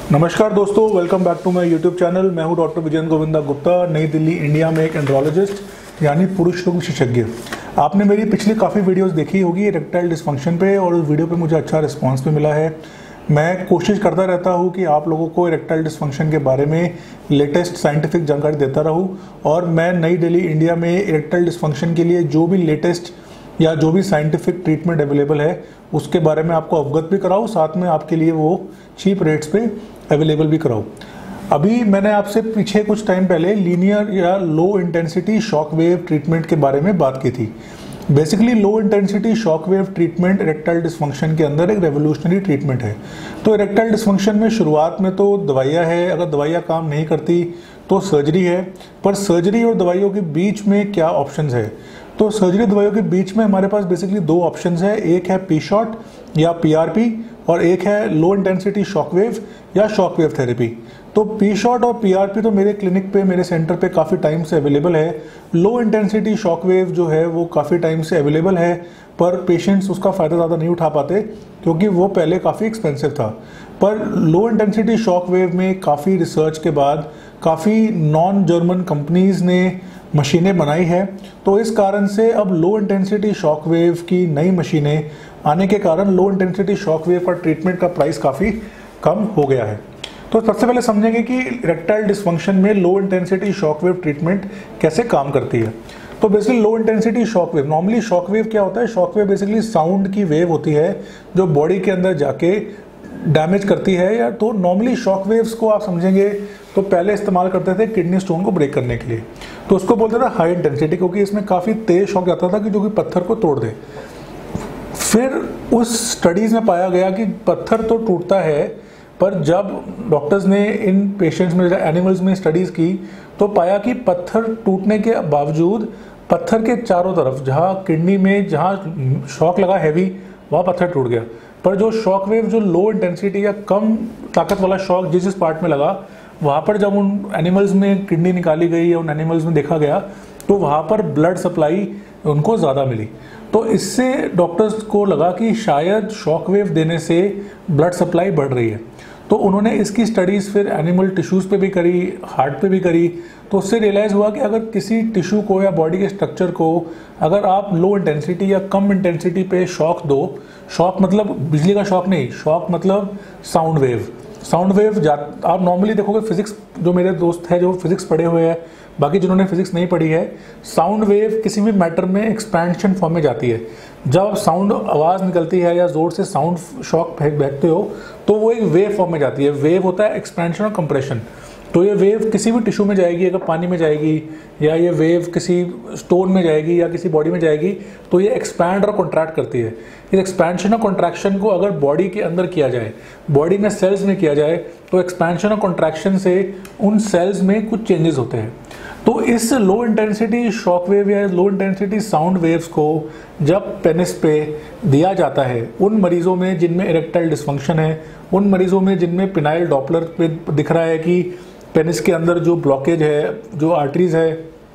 नमस्कार दोस्तों, welcome back to my YouTube channel. मैं हूं डॉक्टर विजेंद्र गोविंदा गुप्ता, नई दिल्ली इंडिया में एक एंड्रोलॉजिस्ट यानी पुरुष रोग विशेषज्ञ। आपने मेरी पिछली काफ़ी वीडियोस देखी होगी इरेक्टाइल डिस्फंक्शन पे और उस वीडियो पे मुझे अच्छा रिस्पांस भी मिला है। मैं कोशिश करता रहता हूं कि आप लोगों को इरेक्टाइल डिस्फंक्शन के बारे में लेटेस्ट साइंटिफिक जानकारी देता रहूं और मैं नई दिल्ली इंडिया में इरेक्टाइल डिस्फंक्शन के लिए जो भी लेटेस्ट या जो भी साइंटिफिक ट्रीटमेंट अवेलेबल है उसके बारे में आपको अवगत भी कराऊँ, साथ में आपके लिए वो चीप रेट्स पे अवेलेबल भी कराऊँ। अभी मैंने आपसे पीछे कुछ टाइम पहले लीनियर या low intensity shock wave treatment के बारे में बात की थी। Basically low intensity shock wave treatment erectile dysfunction के अंदर एक रेवोल्यूशनरी ट्रीटमेंट है। तो इरेक्टाइल डिस्फंक्शन में शुरुआत में तो दवाइयाँ है, अगर दवाइयाँ काम नहीं करती तो सर्जरी है। पर सर्जरी और दवाइयों के बीच में क्या ऑप्शंस है? तो सर्जरी दवाइयों के बीच में हमारे पास बेसिकली दो ऑप्शंस है, एक है पी शॉट या पीआरपी और एक है लो इंटेंसिटी शॉकवेव या शॉकवेव थेरेपी। तो पी शॉट और पीआरपी तो मेरे क्लिनिक पे, मेरे सेंटर पे काफ़ी टाइम से अवेलेबल है। लो इंटेंसिटी शॉकवेव जो है वो काफ़ी टाइम से अवेलेबल है, पर पेशेंट्स उसका फ़ायदा ज़्यादा नहीं उठा पाते क्योंकि वो पहले काफ़ी एक्सपेंसिव था। पर लो इंटेंसिटी शॉकवेव में काफ़ी रिसर्च के बाद काफ़ी नॉन जर्मन कंपनीज़ ने मशीनें बनाई है, तो इस कारण से अब लो इंटेंसिटी शॉकवेव की नई मशीनें आने के कारण लो इंटेंसिटी शॉकवेव का ट्रीटमेंट का प्राइस काफ़ी कम हो गया है। तो सबसे पहले समझेंगे कि इरेक्टाइल डिस्फंक्शन में लो इंटेंसिटी शॉकवेव ट्रीटमेंट कैसे काम करती है। तो basically low intensity shockwave, normally shockwave क्या होता है? शॉकवेव बेसिकली साउंड की वेव होती है जो बॉडी के अंदर जाके डैमेज करती है। या तो नॉर्मली शॉकवेव्स को आप समझेंगे तो पहले इस्तेमाल करते थे किडनी स्टोन को ब्रेक करने के लिए, तो उसको बोलते थे हाई इंटेंसिटी, क्योंकि इसमें काफ़ी तेज शॉक जाता था कि जो कि पत्थर को तोड़ दे। फिर उस स्टडीज़ में पाया गया कि पत्थर तो टूटता है, पर जब डॉक्टर्स ने इन पेशेंट्स में, एनिमल्स में स्टडीज़ की तो पाया कि पत्थर टूटने के बावजूद पत्थर के चारों तरफ, जहाँ किडनी में जहाँ शॉक लगा हैवी, वहाँ पत्थर टूट गया। पर जो शॉक वेव, जो लो इंटेंसिटी या कम ताकत वाला शॉक जिस पार्ट में लगा, वहाँ पर जब उन एनिमल्स में किडनी निकाली गई या उन एनिमल्स में देखा गया तो वहाँ पर ब्लड सप्लाई उनको ज़्यादा मिली। तो इससे डॉक्टर्स को लगा कि शायद शॉक वेव देने से ब्लड सप्लाई बढ़ रही है। तो उन्होंने इसकी स्टडीज़ फिर एनिमल टिश्यूज़ पे भी करी, हार्ट पे भी करी। तो उससे रियलाइज़ हुआ कि अगर किसी टिश्यू को या बॉडी के स्ट्रक्चर को अगर आप लो इंटेंसिटी या कम इंटेंसिटी पे शॉक दो, शॉक मतलब बिजली का शॉक नहीं, शॉक मतलब साउंड वेव। साउंड वेव आप नॉर्मली देखोगे, फिजिक्स, जो मेरे दोस्त हैं जो फिजिक्स पढ़े हुए हैं, बाकी जिन्होंने फिजिक्स नहीं पढ़ी है, साउंड वेव किसी भी मैटर में एक्सपेंशन फॉर्म में जाती है। जब साउंड आवाज़ निकलती है या ज़ोर से साउंड शॉक फेंकते हो तो वो एक वेव फॉर्म में जाती है। वेव होता है एक्सपेंशन और कंप्रेशन। तो ये वेव किसी भी टिश्यू में जाएगी, अगर पानी में जाएगी या ये वेव किसी स्टोन में जाएगी या किसी बॉडी में जाएगी, तो ये एक्सपैंड और कॉन्ट्रैक्ट करती है। इस एक्सपेंशन और कॉन्ट्रैक्शन को अगर बॉडी के अंदर किया जाए, बॉडी में सेल्स में किया जाए, तो एक्सपेंशन और कॉन्ट्रैक्शन से उन सेल्स में कुछ चेंजेस होते हैं। तो इस लो इंटेंसिटी शॉक वेव या लो इंटेंसिटी साउंड वेव्स को जब पेनिस पे दिया जाता है उन मरीजों में जिनमें इरेक्टाइल डिस्फंक्शन है, उन मरीजों में जिनमें पिनाइल डॉपलर पे दिख रहा है कि पेनिस के अंदर जो ब्लॉकेज है, जो आर्टरीज है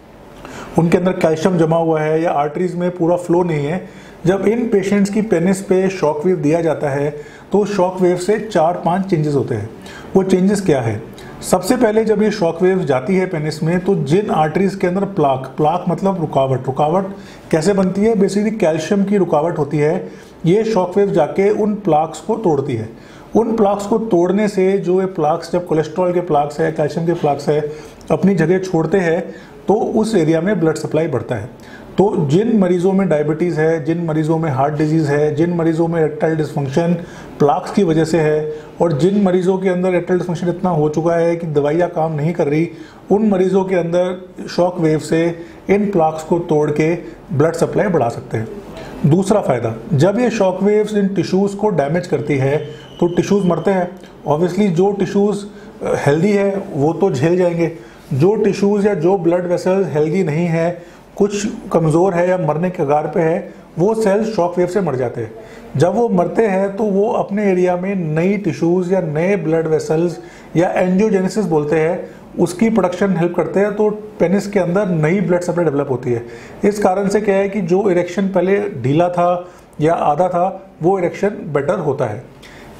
उनके अंदर कैल्शियम जमा हुआ है या आर्टरीज में पूरा फ्लो नहीं है, जब इन पेशेंट्स की पेनिस पे शॉक वेव दिया जाता है तो शॉक वेव से 4-5 चेंजेस होते हैं। वो चेंजेस क्या है? सबसे पहले जब ये शॉक वेव जाती है पेनिस में तो जिन आर्टरीज के अंदर प्लाक मतलब रुकावट कैसे बनती है? बेसिकली कैल्शियम की रुकावट होती है। ये शॉक वेव जाके उन प्लाक्स को तोड़ती है। उन प्लाक्स को तोड़ने से जो ये प्लाक्स, जब कोलेस्ट्रॉल के प्लाक्स है, कैल्शियम के प्लाक्स है, अपनी जगह छोड़ते हैं तो उस एरिया में ब्लड सप्लाई बढ़ता है। तो जिन मरीजों में डायबिटीज़ है, जिन मरीजों में हार्ट डिजीज़ है, जिन मरीजों में इरेक्टाइल डिस्फंक्शन प्लाक्स की वजह से है और जिन मरीजों के अंदर इरेक्टाइल डिस्फंक्शन इतना हो चुका है कि दवाइयाँ काम नहीं कर रही, उन मरीजों के अंदर शॉक वेव से इन प्लाक्स को तोड़ के ब्लड सप्लाई बढ़ा सकते हैं। दूसरा फ़ायदा, जब ये शॉक वेव्स इन टिश्यूज़ को डैमेज करती है तो टिश्यूज़ मरते हैं। ऑब्वियसली जो टिश्यूज़ हेल्दी है वो तो झेल जाएंगे, जो टिश्यूज़ या जो ब्लड वेसल्स हेल्दी नहीं है, कुछ कमज़ोर है या मरने के कगार पे है, वो सेल्स शॉक वेव से मर जाते हैं। जब वो मरते हैं तो वो अपने एरिया में नई टिश्यूज़ या नए ब्लड वेसल्स या एंजियोजेनेसिस बोलते हैं, उसकी प्रोडक्शन हेल्प करते हैं। तो पेनिस के अंदर नई ब्लड सप्लाई डेवलप होती है। इस कारण से क्या है कि जो इरेक्शन पहले ढीला था या आधा था, वो इरेक्शन बेटर होता है।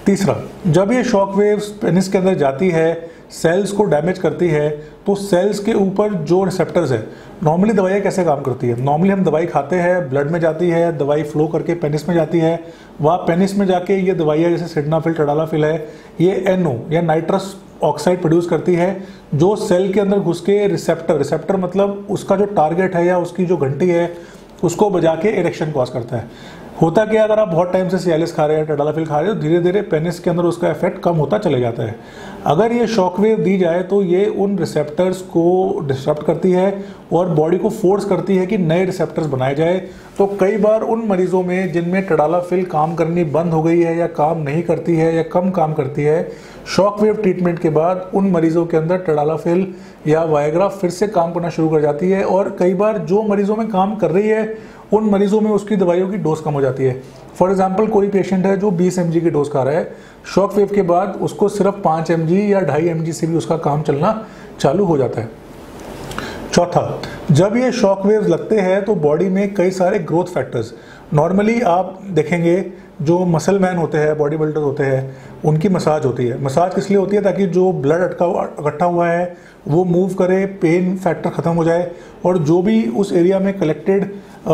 तीसरा, जब ये शॉक वेव्स पेनिस के अंदर जाती है, सेल्स को डैमेज करती है, तो सेल्स के ऊपर जो रिसेप्टर्स है, नॉर्मली दवाइयाँ कैसे काम करती है, नॉर्मली हम दवाई खाते हैं, ब्लड में जाती है, दवाई फ्लो करके पेनिस में जाती है, वहाँ पेनिस में जाके ये दवाइयाँ जैसे सिडनाफिल, टडालाफिल है, ये NO या नाइट्रस ऑक्साइड प्रोड्यूस करती है, जो सेल के अंदर घुस के रिसेप्टर मतलब उसका जो टारगेट है या उसकी जो घंटी है उसको बजा के इरेक्शन कॉज करता है। होता क्या, अगर आप बहुत टाइम से सियालिस खा रहे हैं, टडालाफिल खा रहे हो, धीरे धीरे पेनिस के अंदर उसका इफेक्ट कम होता चले जाता है। अगर ये शॉक वेव दी जाए तो ये उन रिसेप्टर्स को डिस्टर्ब करती है और बॉडी को फोर्स करती है कि नए रिसेप्टर्स बनाए जाए। तो कई बार उन मरीजों में जिनमें टडालाफिल काम करनी बंद हो गई है या काम नहीं करती है या कम काम करती है, शॉक वेव ट्रीटमेंट के बाद उन मरीजों के अंदर टडालाफिल या वायग्रा फिर से काम करना शुरू कर जाती है। और कई बार जो मरीजों में काम कर रही है उन मरीजों में उसकी दवाइयों की डोज कम हो जाती है। फॉर एग्जांपल, कोई पेशेंट है जो 20 mg की डोज खा रहा है, शॉक वेव के बाद उसको सिर्फ 5 mg या 2.5 mg से भी उसका काम चलना चालू हो जाता है। चौथा, जब ये शॉक वेव्स लगते हैं तो बॉडी में कई सारे ग्रोथ फैक्टर्स, नॉर्मली आप देखेंगे जो मसल मैन होते हैं, बॉडी बिल्डर होते हैं, उनकी मसाज होती है। मसाज किस लिए होती है? ताकि जो ब्लड इकट्ठा हुआ है वो मूव करे, पेन फैक्टर ख़त्म हो जाए और जो भी उस एरिया में कलेक्टेड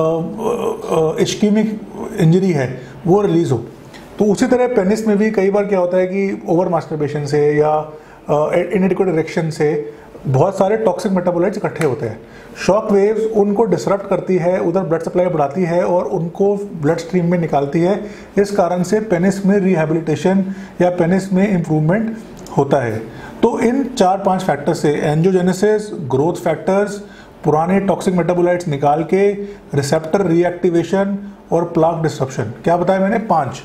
इश्कीमिक इंजरी है वो रिलीज़ हो। तो उसी तरह पेनिस में भी कई बार क्या होता है कि ओवर मास्टरबेशन से या इनएडिक्वेट इरेक्शन से बहुत सारे टॉक्सिक मेटाबोलाइट्स इकट्ठे होते हैं। शॉक वेव्स उनको डिसरप्ट करती है, उधर ब्लड सप्लाई बढ़ाती है और उनको ब्लड स्ट्रीम में निकालती है। इस कारण से पेनिस में रिहैबिलिटेशन या पेनिस में इम्प्रूवमेंट होता है। तो इन 4-5 फैक्टर से, एंजियोजेनेसिस, ग्रोथ फैक्टर्स, पुराने टॉक्सिक मेटाबोलाइट्स निकाल के, रिसेप्टर रीएक्टिवेशन और प्लाक डिस्ट्रप्शन, क्या बताया मैंने?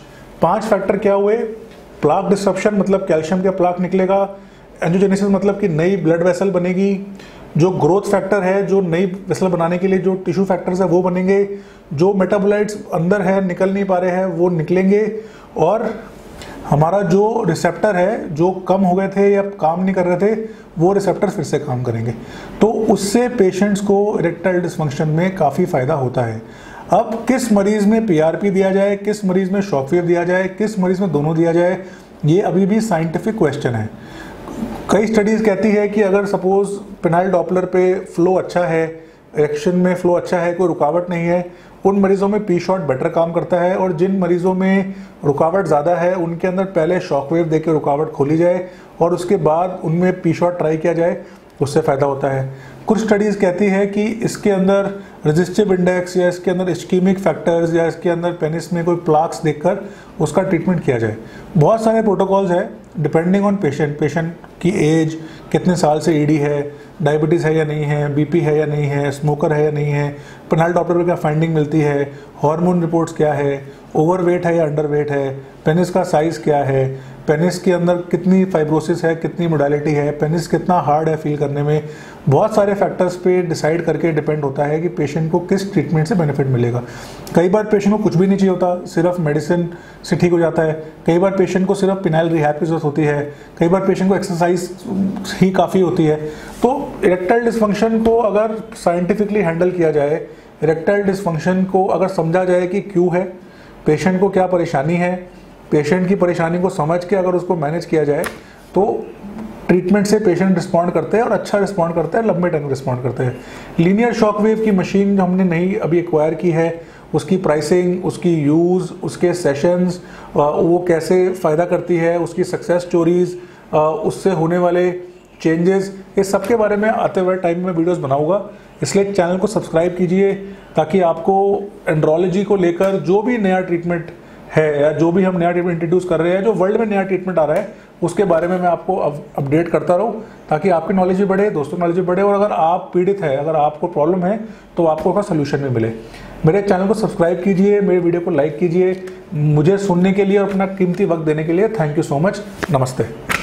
5 फैक्टर क्या हुए? प्लाक डिस्ट्रप्शन मतलब कैल्शियम का प्लाक निकलेगा, एंजियोजेनेसिस मतलब कि नई ब्लड वेसल बनेगी, जो ग्रोथ फैक्टर है, जो नई वेसल बनाने के लिए जो टिश्यू फैक्टर्स है वो बनेंगे, जो मेटाबोलाइट्स अंदर है निकल नहीं पा रहे हैं वो निकलेंगे, और हमारा जो रिसेप्टर है जो कम हो गए थे या काम नहीं कर रहे थे वो रिसेप्टर फिर से काम करेंगे। तो उससे पेशेंट्स को इरेक्टाइल डिसफंक्शन में काफ़ी फ़ायदा होता है। अब किस मरीज़ में PRP दिया जाए, किस मरीज़ में शॉक वेव दिया जाए, किस मरीज़ में दोनों दिया जाए, ये अभी भी साइंटिफिक क्वेश्चन है। कई स्टडीज़ कहती है कि अगर सपोज पेनाइल डॉपलर पे फ्लो अच्छा है, इरेक्शन में फ्लो अच्छा है, कोई रुकावट नहीं है, उन मरीजों में पी शॉट बेटर काम करता है, और जिन मरीजों में रुकावट ज़्यादा है उनके अंदर पहले शॉक वेव देकर रुकावट खोली जाए और उसके बाद उनमें पी शॉट ट्राई किया जाए, उससे फ़ायदा होता है। कुछ स्टडीज़ कहती है कि इसके अंदर रेजिस्टिव इंडेक्स या इसके अंदर इश्कीमिक फैक्टर्स या इसके अंदर पेनिस में कोई प्लाक्स देखकर उसका ट्रीटमेंट किया जाए। बहुत सारे प्रोटोकॉल्स है डिपेंडिंग ऑन पेशेंट की एज, कितने साल से ED है, डायबिटीज़ है या नहीं है, BP है या नहीं है, स्मोकर है या नहीं है, पेनाइल डॉपलर में क्या फाइंडिंग मिलती है, हार्मोन रिपोर्ट्स क्या है, ओवरवेट है या अंडरवेट है, पेनिस का साइज़ क्या है, पेनिस के अंदर कितनी फाइब्रोसिस है, कितनी मोडालिटी है, पेनिस कितना हार्ड है फील करने में, बहुत सारे फैक्टर्स पे डिसाइड करके डिपेंड होता है कि पेशेंट को किस ट्रीटमेंट से बेनिफिट मिलेगा। कई बार पेशेंट को कुछ भी नहीं चाहिए होता, सिर्फ मेडिसिन से ठीक हो जाता है। कई बार पेशेंट को सिर्फ पिनाइल रिहैब की जरूरत होती है। कई बार पेशेंट को एक्सरसाइज ही काफ़ी होती है। तो इरेक्टाइल डिसफंक्शन को अगर साइंटिफिकली हैंडल किया जाए, इरेक्टाइल डिसफंक्शन को अगर समझा जाए कि क्यों है, पेशेंट को क्या परेशानी है, पेशेंट की परेशानी को समझ के अगर उसको मैनेज किया जाए तो ट्रीटमेंट से पेशेंट रिस्पॉन्ड करते हैं और अच्छा रिस्पॉन्ड करते हैं, लंबे टाइम रिस्पॉन्ड करते हैं। लीनियर शॉक वेव की मशीन जो हमने नई अभी एक्वायर की है, उसकी प्राइसिंग, उसकी यूज़, उसके सेशंस, वो कैसे फ़ायदा करती है, उसकी सक्सेस स्टोरीज़, उससे होने वाले चेंजेस, इस सब के बारे में आते हुए टाइम में वीडियोस बनाऊंगा। इसलिए चैनल को सब्सक्राइब कीजिए ताकि आपको एंड्रोलॉजी को लेकर जो भी नया ट्रीटमेंट है या जो भी हम नया ट्रीटमेंट इंट्रोड्यूस कर रहे हैं, जो वर्ल्ड में नया ट्रीटमेंट आ रहा है, उसके बारे में मैं आपको अपडेट करता रहूँ ताकि आपकी नॉलेज भी बढ़े, दोस्तों की नॉलेज भी बढ़े, और अगर आप पीड़ित है, अगर आपको प्रॉब्लम है तो आपको उसका सोल्यूशन भी मिले। मेरे चैनल को सब्सक्राइब कीजिए, मेरे वीडियो को लाइक कीजिए। मुझे सुनने के लिए और अपना कीमती वक्त देने के लिए थैंक यू सो मच। नमस्ते।